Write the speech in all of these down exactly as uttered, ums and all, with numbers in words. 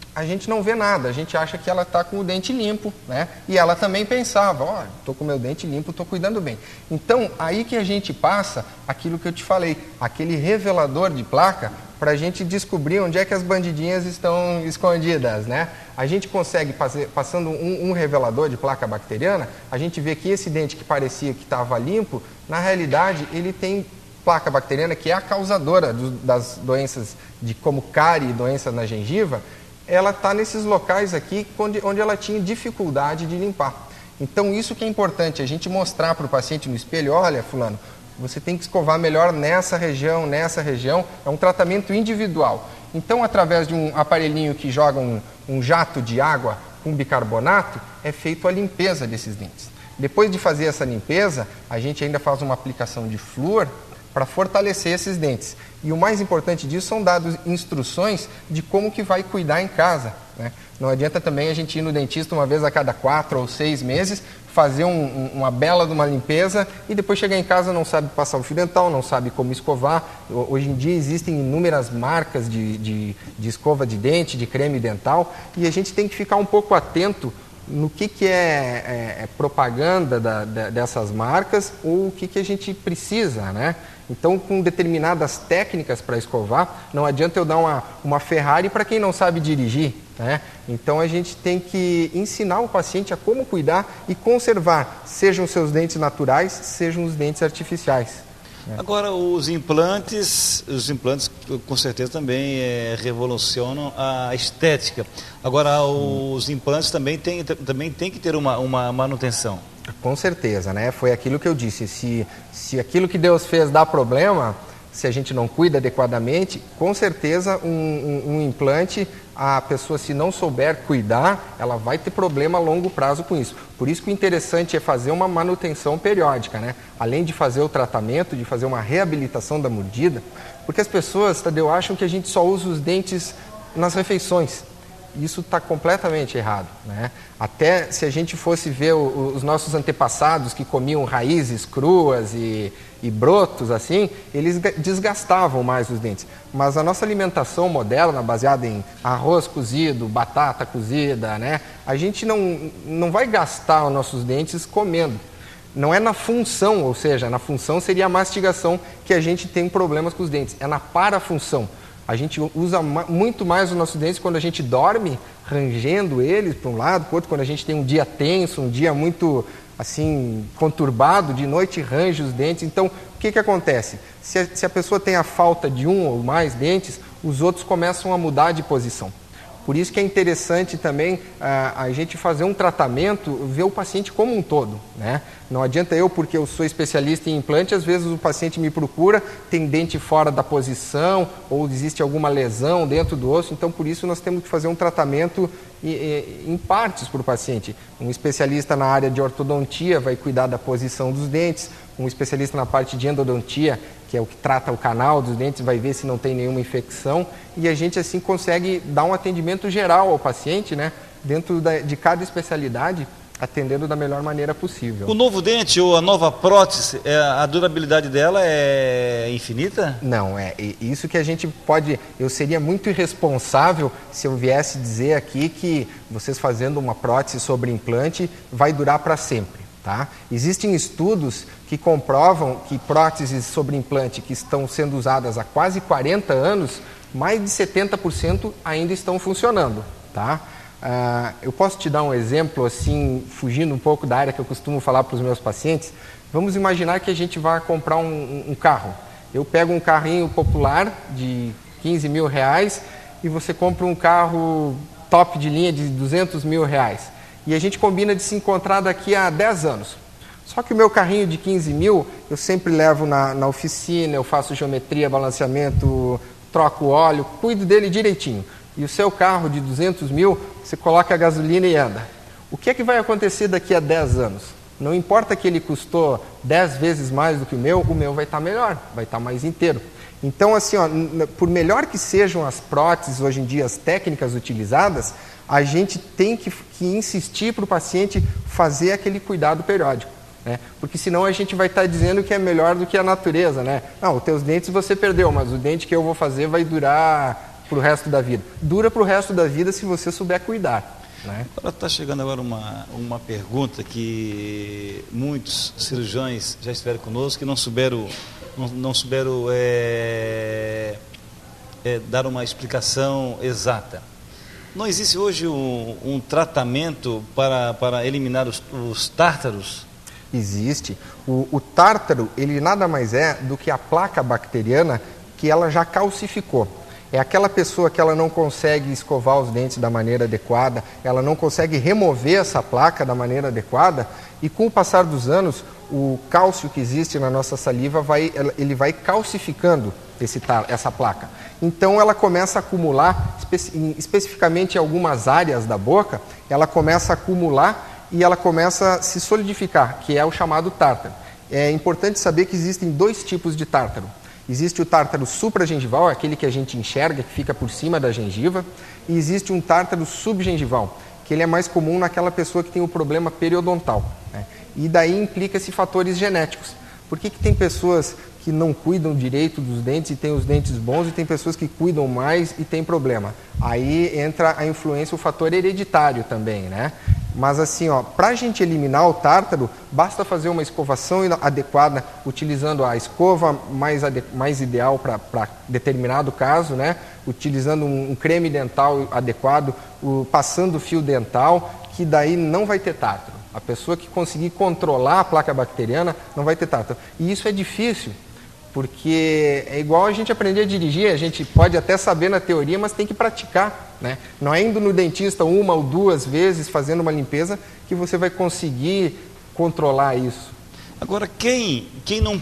a gente não vê nada, a gente acha que ela está com o dente limpo, né? E ela também pensava, ó, estou com o meu dente limpo, estou cuidando bem. Então, aí que a gente passa aquilo que eu te falei, aquele revelador de placa, para a gente descobrir onde é que as bandidinhas estão escondidas, né? A gente consegue, fazer, passando um, um revelador de placa bacteriana, a gente vê que esse dente que parecia que estava limpo, na realidade, ele tem placa bacteriana, que é a causadora do, das doenças de como cárie e doença na gengiva. Ela está nesses locais aqui onde, onde ela tinha dificuldade de limpar. Então, isso que é importante, a gente mostrar para o paciente no espelho, olha, fulano, você tem que escovar melhor nessa região, nessa região, é um tratamento individual. Então, através de um aparelhinho que joga um, um jato de água com bicarbonato, é feita a limpeza desses dentes. Depois de fazer essa limpeza, a gente ainda faz uma aplicação de flúor para fortalecer esses dentes. E o mais importante disso são dadas instruções de como que vai cuidar em casa, né? Não adianta também a gente ir no dentista uma vez a cada quatro ou seis meses, fazer um, um, uma bela de uma limpeza e depois chegar em casa não sabe passar o fio dental, não sabe como escovar. Hoje em dia existem inúmeras marcas de, de, de escova de dente, de creme dental, e a gente tem que ficar um pouco atento no que, que é, é, é propaganda da, da, dessas marcas ou o que, que a gente precisa, né? Então, com determinadas técnicas para escovar, não adianta eu dar uma, uma Ferrari para quem não sabe dirigir, né? Então, a gente tem que ensinar o paciente a como cuidar e conservar, sejam os seus dentes naturais, sejam os dentes artificiais. Agora, os implantes, os implantes com certeza também é, revolucionam a estética. Agora, os implantes também têm também tem que ter uma, uma manutenção. Com certeza, né? Foi aquilo que eu disse, se, se aquilo que Deus fez dá problema, se a gente não cuida adequadamente, com certeza um, um, um implante, a pessoa se não souber cuidar, ela vai ter problema a longo prazo com isso. Por isso que o interessante é fazer uma manutenção periódica, né? Além de fazer o tratamento, de fazer uma reabilitação da mordida, porque as pessoas, Tadeu, acham que a gente só usa os dentes nas refeições. Isso está completamente errado, né? Até se a gente fosse ver o, os nossos antepassados que comiam raízes cruas e, e brotos, assim, eles desgastavam mais os dentes. Mas a nossa alimentação moderna, baseada em arroz cozido, batata cozida, né? A gente não, não vai gastar os nossos dentes comendo. Não é na função, ou seja, na função seria a mastigação que a gente tem problemas com os dentes. É na parafunção. A gente usa muito mais os nossos dentes quando a gente dorme, rangendo eles para um lado, para o outro, quando a gente tem um dia tenso, um dia muito, assim, conturbado, de noite range os dentes. Então, o que que acontece? Se a, se a pessoa tem a falta de um ou mais dentes, os outros começam a mudar de posição. Por isso que é interessante também a, a gente fazer um tratamento, ver o paciente como um todo, né? Não adianta eu, porque eu sou especialista em implante, às vezes o paciente me procura, tem dente fora da posição ou existe alguma lesão dentro do osso, então por isso nós temos que fazer um tratamento em partes para o paciente. Um especialista na área de ortodontia vai cuidar da posição dos dentes, um especialista na parte de endodontia, que é o que trata o canal dos dentes, vai ver se não tem nenhuma infecção, e a gente assim consegue dar um atendimento geral ao paciente, né, dentro da, de cada especialidade, atendendo da melhor maneira possível. O novo dente ou a nova prótese, a durabilidade dela é infinita? Não, é isso que a gente pode... Eu seria muito irresponsável se eu viesse dizer aqui que vocês fazendo uma prótese sobre implante vai durar para sempre, tá? Existem estudos que comprovam que próteses sobre implante que estão sendo usadas há quase quarenta anos, mais de setenta por cento ainda estão funcionando, tá? Uh, eu posso te dar um exemplo, assim, fugindo um pouco da área que eu costumo falar para os meus pacientes. Vamos imaginar que a gente vai comprar um, um carro. Eu pego um carrinho popular de quinze mil reais e você compra um carro top de linha de duzentos mil reais. E a gente combina de se encontrar daqui a dez anos. Só que o meu carrinho de quinze mil, eu sempre levo na, na oficina, eu faço geometria, balanceamento, troco óleo, cuido dele direitinho. E o seu carro de duzentos mil, você coloca a gasolina e anda. O que é que vai acontecer daqui a dez anos? Não importa que ele custou dez vezes mais do que o meu, o meu vai estar melhor, vai estar mais inteiro. Então, assim, ó, por melhor que sejam as próteses hoje em dia, as técnicas utilizadas, a gente tem que, que insistir para o paciente fazer aquele cuidado periódico, né? Porque senão a gente vai estar dizendo que é melhor do que a natureza, né? Não, os teus dentes você perdeu, mas o dente que eu vou fazer vai durar para o resto da vida? Dura para o resto da vida se você souber cuidar. Né? Agora está chegando agora uma, uma pergunta que muitos cirurgiões já estiveram conosco que não souberam, não, não souberam é, é, dar uma explicação exata. Não existe hoje um, um tratamento para, para eliminar os, os tártaros? Existe. O, o tártaro, ele nada mais é do que a placa bacteriana que ela já calcificou. É aquela pessoa que ela não consegue escovar os dentes da maneira adequada, ela não consegue remover essa placa da maneira adequada e com o passar dos anos, o cálcio que existe na nossa saliva, vai, ele vai calcificando esse, essa placa. Então ela começa a acumular, espe especificamente em algumas áreas da boca, ela começa a acumular e ela começa a se solidificar, que é o chamado tártaro. É importante saber que existem dois tipos de tártaro. Existe o tártaro supragengival, aquele que a gente enxerga, que fica por cima da gengiva, e existe um tártaro subgengival, que ele é mais comum naquela pessoa que tem o problema periodontal. Né? E daí implica-se fatores genéticos. Por que que tem pessoas que não cuidam direito dos dentes e têm os dentes bons e tem pessoas que cuidam mais e tem problema? Aí entra a influência, o fator hereditário também, né? Mas assim, ó, para a gente eliminar o tártaro, basta fazer uma escovação adequada, utilizando a escova mais, mais ideal para determinado caso, né? Utilizando um, um creme dental adequado, o, passando fio dental, que daí não vai ter tártaro. A pessoa que conseguir controlar a placa bacteriana não vai ter tártaro. E isso é difícil, porque é igual a gente aprender a dirigir, a gente pode até saber na teoria, mas tem que praticar. Né? Não é indo no dentista uma ou duas vezes, fazendo uma limpeza, que você vai conseguir controlar isso. Agora, quem, quem não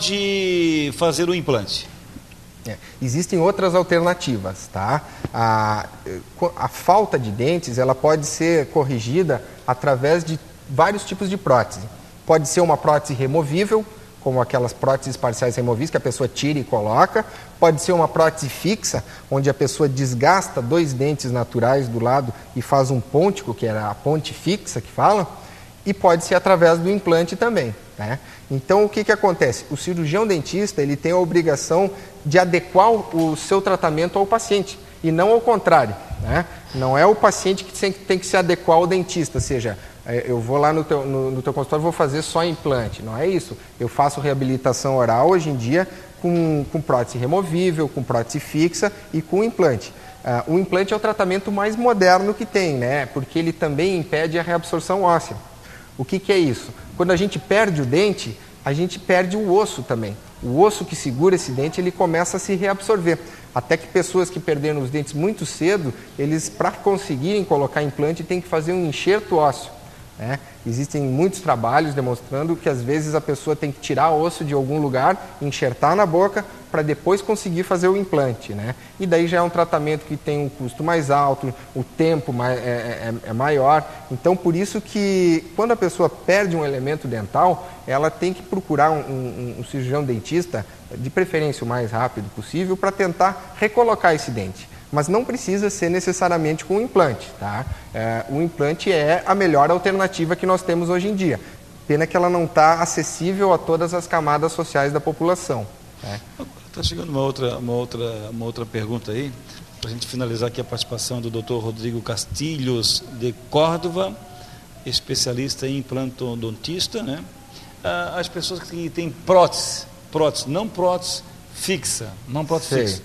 pode fazer o implante? É, existem outras alternativas, tá? A, a falta de dentes, ela pode ser corrigida através de vários tipos de prótese. Pode ser uma prótese removível, como aquelas próteses parciais removíveis que a pessoa tira e coloca. Pode ser uma prótese fixa, onde a pessoa desgasta dois dentes naturais do lado e faz um pôntico, que era a ponte fixa que fala. E pode ser através do implante também. Né? Então, o que que acontece? O cirurgião dentista, ele tem a obrigação de adequar o seu tratamento ao paciente, e não ao contrário. Né? Não é o paciente que tem que se adequar ao dentista, ou seja, eu vou lá no teu, no, no teu consultório e vou fazer só implante. Não é isso. Eu faço reabilitação oral hoje em dia com, com prótese removível, com prótese fixa e com implante. Uh, o implante é o tratamento mais moderno que tem, né? Porque ele também impede a reabsorção óssea. O que que é isso? Quando a gente perde o dente, a gente perde o osso também. O osso que segura esse dente, ele começa a se reabsorver. Até que pessoas que perderam os dentes muito cedo, eles, para conseguirem colocar implante, têm que fazer um enxerto ósseo. Né? Existem muitos trabalhos demonstrando que às vezes a pessoa tem que tirar osso de algum lugar, enxertar na boca, para depois conseguir fazer o implante. Né? E daí já é um tratamento que tem um custo mais alto, o tempo mais, é, é, é maior. Então, por isso que quando a pessoa perde um elemento dental, ela tem que procurar um, um, um cirurgião dentista, de preferência o mais rápido possível, para tentar recolocar esse dente. Mas não precisa ser necessariamente com o implante. Tá? É, o implante é a melhor alternativa que nós temos hoje em dia. Pena que ela não está acessível a todas as camadas sociais da população. Está né? chegando uma outra, uma, outra, uma outra pergunta aí, para a gente finalizar aqui a participação do doutor Rodrigo Castilhos de Córdova, especialista em implantodontista. Né? Ah, as pessoas que têm prótese, prótese, não prótese fixa, não prótese Sei. fixa.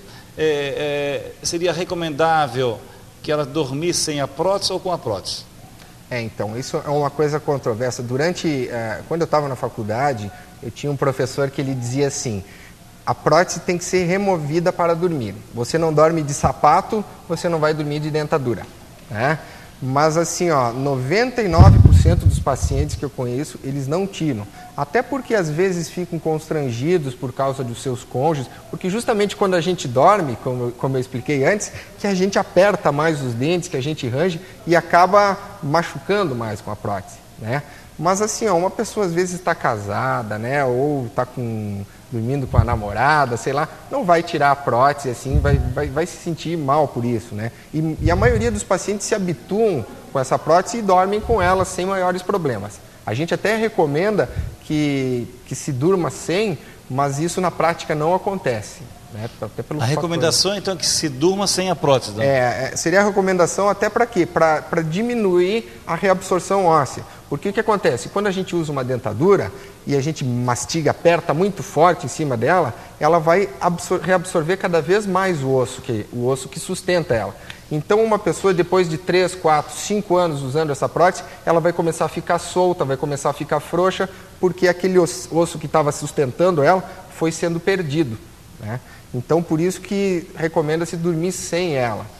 É, é, seria recomendável que elas dormissem a prótese ou com a prótese? É, então, isso é uma coisa controversa. Durante, eh, quando eu estava na faculdade, eu tinha um professor que ele dizia assim, a prótese tem que ser removida para dormir. Você não dorme de sapato, você não vai dormir de dentadura. Né? Mas assim, ó, noventa e nove por cento dos pacientes que eu conheço, eles não tiram. Até porque às vezes ficam constrangidos por causa dos seus cônjuges, porque justamente quando a gente dorme, como, como eu expliquei antes, que a gente aperta mais os dentes, que a gente range e acaba machucando mais com a prótese, né? Mas assim, ó, uma pessoa às vezes está casada, né, ou está com... dormindo com a namorada, sei lá, não vai tirar a prótese assim, vai, vai, vai se sentir mal por isso, né? E, e a maioria dos pacientes se habituam com essa prótese e dormem com ela sem maiores problemas. A gente até recomenda que, que se durma sem, mas isso na prática não acontece. Né? Até pelos a recomendação fatores. Então é que se durma sem a prótese. Não? É, seria a recomendação até para quê? Para diminuir a reabsorção óssea. Porque o que acontece? Quando a gente usa uma dentadura e a gente mastiga, aperta muito forte em cima dela, ela vai reabsorver cada vez mais o osso, que, o osso que sustenta ela. Então uma pessoa depois de três, quatro, cinco anos usando essa prótese, ela vai começar a ficar solta, vai começar a ficar frouxa, porque aquele osso que estava sustentando ela foi sendo perdido, né? Então por isso que recomenda-se dormir sem ela.